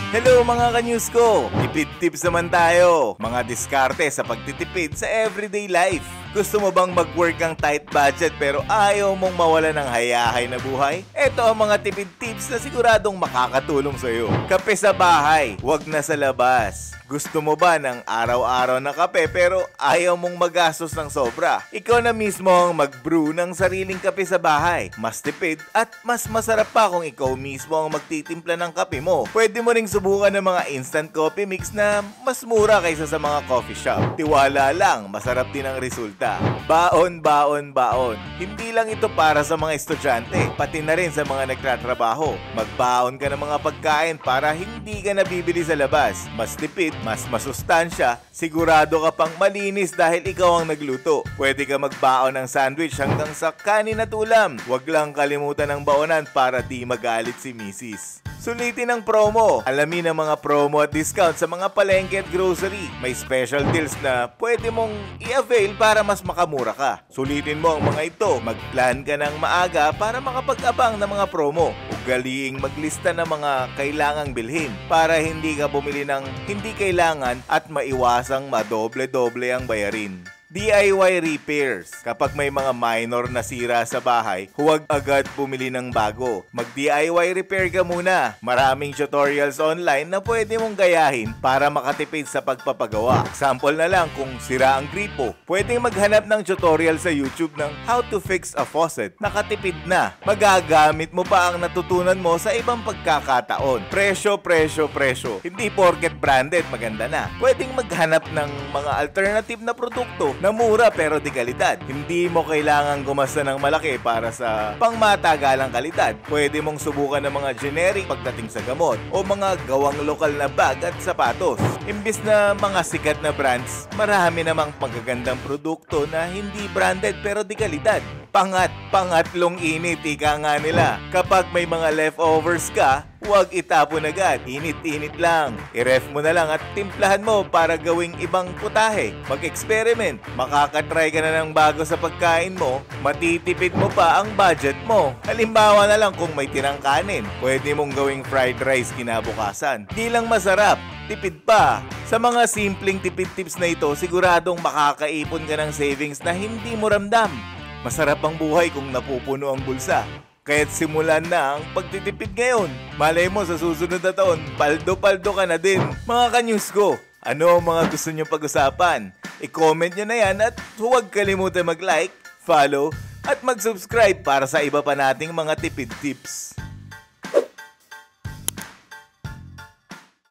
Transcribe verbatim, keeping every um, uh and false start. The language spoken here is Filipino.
Hello mga ka-news ko! Tipid tips naman tayo. Mga diskarte sa pagtitipid sa everyday life. Gusto mo bang mag-work ang tight budget pero ayaw mong mawala ng hayahay na buhay? Ito ang mga tipid tips na siguradong makakatulong sa'yo. Kape sa bahay, wag na sa labas. Gusto mo ba ng araw-araw na kape pero ayaw mong magastos ng sobra? Ikaw na mismo ang mag-brew ng sariling kape sa bahay. Mas tipid at mas masarap pa kung ikaw mismo ang magtitimpla ng kape mo. Pwede mo ring subukan ng mga instant coffee mix na mas mura kaysa sa mga coffee shop. Tiwala lang, masarap din ang resulta. Baon, baon, baon. Hindi lang ito para sa mga estudyante, pati na rin sa mga nagtatrabaho. Magbaon ka ng mga pagkain para hindi ka nabibili sa labas. Mas tipid, mas masustansya, sigurado ka pang malinis dahil ikaw ang nagluto. Pwede ka magbaon ng sandwich hanggang sa kanin at ulam. Huwag lang kalimutan ng baonan para di magalit si misis. Sulitin ang promo. Alamin ang mga promo at discount sa mga palengke at grocery. May special deals na pwede mong i-avail para mas makamura ka. Sulitin mo ang mga ito. Mag-plan ka ng maaga para makapag-abang ng mga promo. Ugaliing maglista ng mga kailangang bilhin para hindi ka bumili ng hindi kailangan at maiwasang madoble-doble ang bayarin. D I Y repairs. Kapag may mga minor na sira sa bahay, huwag agad bumili ng bago. Mag-D I Y repair ka muna. Maraming tutorials online na pwede mong gayahin para makatipid sa pagpapagawa. Example na lang kung sira ang gripo. Pwedeng maghanap ng tutorial sa YouTube ng how to fix a faucet. Nakatipid na. Magagamit mo pa ang natutunan mo sa ibang pagkakataon. Presyo, presyo, presyo. Hindi porket branded, maganda na. Pwedeng maghanap ng mga alternative na produkto na mura pero di kalidad. Hindi mo kailangang gumasta ng malaki para sa pangmatagalang kalidad. Pwede mong subukan ng mga generic pagdating sa gamot o mga gawang lokal na bag at sapatos. Imbis na mga sikat na brands, marami namang magagandang produkto na hindi branded pero di kalidad. Pangat, pangatlong init, ika nga nila. Kapag may mga leftovers ka, huwag itapon agad. Init-init lang. I-ref mo na lang at timplahan mo para gawing ibang putahe. Mag-experiment. Makakatry ka na ng bago sa pagkain mo. Matitipid mo pa ang budget mo. Halimbawa na lang kung may tirang kanin. Pwede mong gawing fried rice kinabukasan. Di lang masarap, tipid pa. Sa mga simpleng tipid tips na ito, siguradong makakaipon ka ng savings na hindi mo ramdam. Masarap ang buhay kung napupuno ang bulsa. Kaya't simulan na ang pagtitipid ngayon. Malay mo sa susunod na taon, paldo-paldo ka na din. Mga ka-news ko, ano ang mga gusto nyo pag-usapan? I-comment nyo na yan at huwag kalimutan mag-like, follow, at mag-subscribe para sa iba pa nating mga tipid tips.